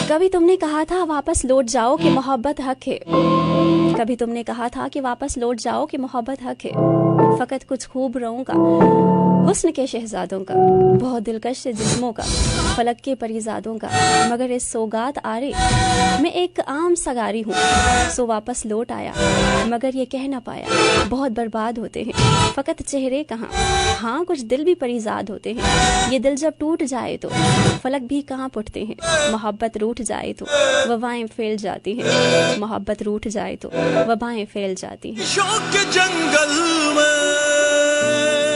कभी तुमने कहा था वापस लौट जाओ कि मोहब्बत हक है। कभी तुमने कहा था कि वापस लौट जाओ कि मोहब्बत हक है। फ़कत कुछ खूब रंगों का, हुस्न के शहजादों का, बहुत दिलकश से जिस्मों का, फलक के परिजादों का। मगर इस सौगात आरे मैं एक आम सगारी हूँ, सो वापस लौट आया मगर ये कह ना पाया बहुत बर्बाद होते हैं फ़कत चेहरे कहाँ। हाँ कुछ दिल भी परिजाद होते हैं, ये दिल जब टूट जाए तो फलक भी कहाँ फुटते हैं। मोहब्बत रूठ जाए तो वबाएं फैल जाती हैं, मोहब्बत रूठ जाए तो वबाएं फैल जाती हैं। शौक के जंगल में